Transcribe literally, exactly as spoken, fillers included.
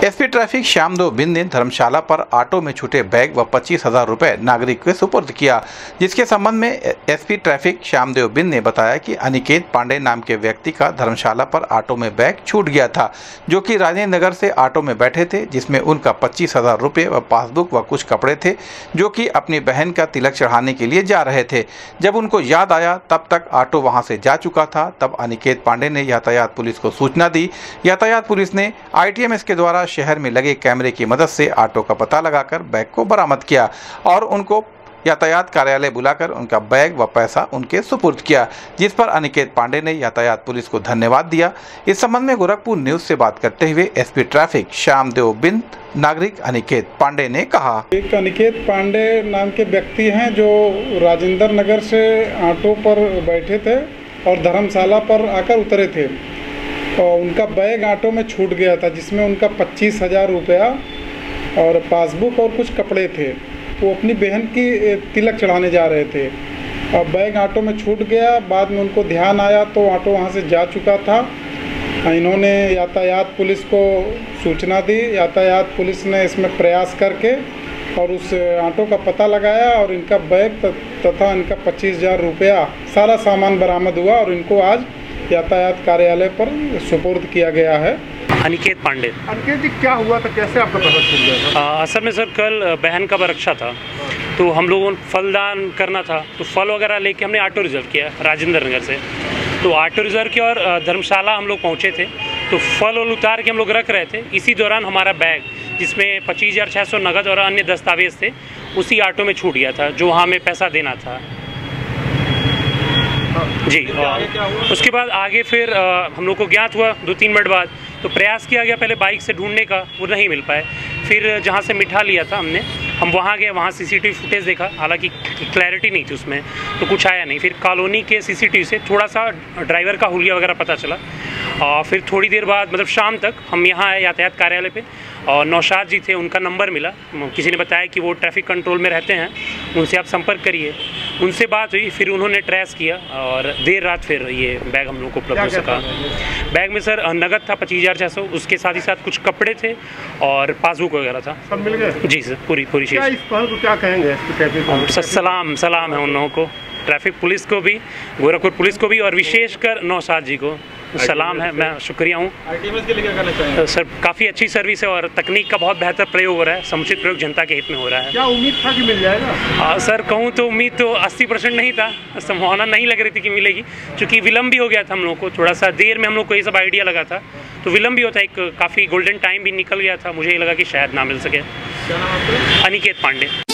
SP traffic Shyamdev बिंद ने धर्मशाला पर auto में छूटे बैग व पच्चीस हजार रुपए नागरिक के सुपुर्द किया, जिसके संबंध में एसपी ट्रैफिक श्यामदेव बिंद ने बताया कि अनिकेत पांडे नाम के व्यक्ति का धर्मशाला पर ऑटो में बैग छूट गया था, जो कि राजेंद्र नगर से ऑटो में बैठे थे, जिसमें उनका पच्चीस हजार रुपये व पासबुक व कुछ कपड़े थे, जो कि अपनी बहन का तिलक चढ़ाने के लिए जा रहे थे। जब उनको याद आया तब तक ऑटो वहां से जा चुका था। तब अनिकेत पांडे ने यातायात पुलिस को सूचना दी। यातायात पुलिस ने आईटीएमएस के द्वारा शहर में लगे कैमरे की मदद से ऑटो का पता लगाकर बैग को बरामद किया और उनको यातायात कार्यालय बुलाकर उनका बैग व पैसा उनके सुपुर्द किया, जिस पर अनिकेत पांडे ने यातायात पुलिस को धन्यवाद दिया। इस संबंध में गोरखपुर न्यूज से बात करते हुए एसपी ट्रैफिक श्यामदेव बिंद नागरिक अनिकेत पांडे ने कहा, एक अनिकेत पांडे नाम के व्यक्ति हैं जो राजेंद्र नगर से ऑटो पर बैठे थे और धर्मशाला पर आकर उतरे थे और उनका बैग ऑटो में छूट गया था, जिसमें उनका पच्चीस हजार रुपया और पासबुक और कुछ कपड़े थे। वो अपनी बहन की तिलक चढ़ाने जा रहे थे और बैग ऑटो में छूट गया। बाद में उनको ध्यान आया तो ऑटो वहाँ से जा चुका था। इन्होंने यातायात पुलिस को सूचना दी। यातायात पुलिस ने इसमें प्रयास करके और उस ऑटो का पता लगाया और इनका बैग तथा इनका पच्चीस हजार रुपया सारा सामान बरामद हुआ और इनको आज यातायात कार्यालय पर सुपुर्द किया गया है। अनिकेत पांडे। अनिकेत जी, क्या हुआ था, कैसे आपका पता चल गया? असल में सर कल बहन का बरक्षा था, तो हम लोगों को फलदान करना था, तो फल वगैरह लेके हमने ऑटो रिजर्व किया राजेंद्र नगर से। तो ऑटो रिजर्व किया और धर्मशाला हम लोग पहुँचे थे, तो फल वल उतार के हम लोग रख रहे थे। इसी दौरान हमारा बैग, जिसमें पच्चीस हज़ार छः सौ नगद और अन्य दस्तावेज थे, उसी ऑटो में छूट गया था, जो वहाँ हमें पैसा देना था जी। और उसके बाद आगे फिर आ, हम लोग को ज्ञात हुआ दो तीन मिनट बाद, तो प्रयास किया गया पहले बाइक से ढूंढने का, वो नहीं मिल पाए। फिर जहाँ से मिठा लिया था हमने, हम वहाँ गए, वहाँ सीसीटीवी फुटेज देखा, हालांकि क्लैरिटी नहीं थी उसमें, तो कुछ आया नहीं। फिर कॉलोनी के सीसीटीवी से थोड़ा सा ड्राइवर का हुलिया वगैरह पता चला और फिर थोड़ी देर बाद मतलब शाम तक हम यहाँ आए यातायात कार्यालय पे और नौशाद जी थे, उनका नंबर मिला। किसी ने बताया कि वो ट्रैफिक कंट्रोल में रहते हैं, उनसे आप संपर्क करिए। उनसे बात हुई, फिर उन्होंने ट्रेस किया और देर रात फिर ये बैग हम लोग को उपलब्ध हो सका। बैग में सर नगद था पच्चीस हज़ार छः सौ, उसके साथ ही साथ कुछ कपड़े थे और पासबुक वगैरह था। सब मिल गए? जी सर, पूरी पूरी चीज़। इस पहल को क्या कहेंगे? सर सलाम सलाम है उन लोगों को, ट्रैफिक पुलिस को भी, गोरखपुर पुलिस को भी और विशेषकर नौशाद जी को सलाम है, मैं शुक्रिया हूँ। आईटीएमएस के लिए क्या कहना चाहेंगे? सर काफ़ी अच्छी सर्विस है और तकनीक का बहुत बेहतर प्रयोग हो रहा है, समुचित प्रयोग जनता के हित में हो रहा है। क्या उम्मीद था कि मिल जाएगा? आ, सर कहूँ तो उम्मीद तो अस्सी परसेंट नहीं था, संभावना नहीं लग रही थी कि मिलेगी, क्योंकि विलम्ब भी हो गया था हम लोग को, थोड़ा सा देर में हम लोग को ये सब आइडिया लगा था, तो विलम्ब भी होता है, एक काफ़ी गोल्डन टाइम भी निकल गया था, मुझे ये लगा कि शायद ना मिल सके। क्या नाम आपका? अनिकेत पांडे।